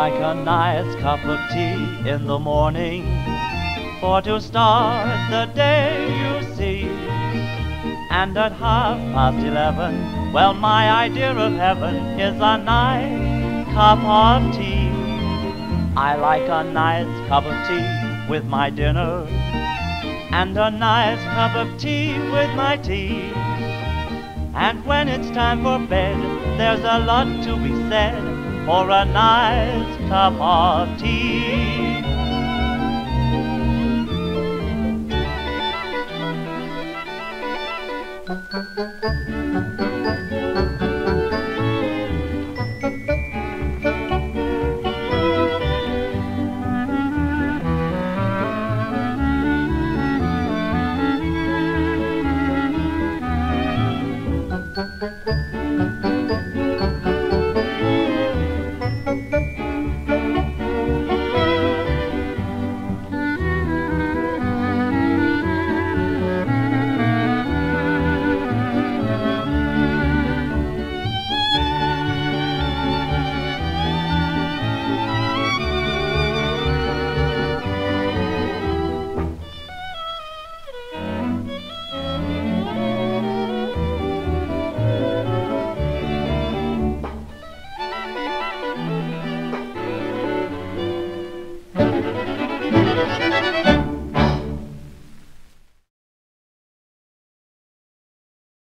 like a nice cup of tea in the morning, for to start the day, you see. And at 11:30, well, my idea of heaven is a nice cup of tea. I like a nice cup of tea with my dinner, and a nice cup of tea with my tea. And when it's time for bed, there's a lot to be said for a nice cup of tea.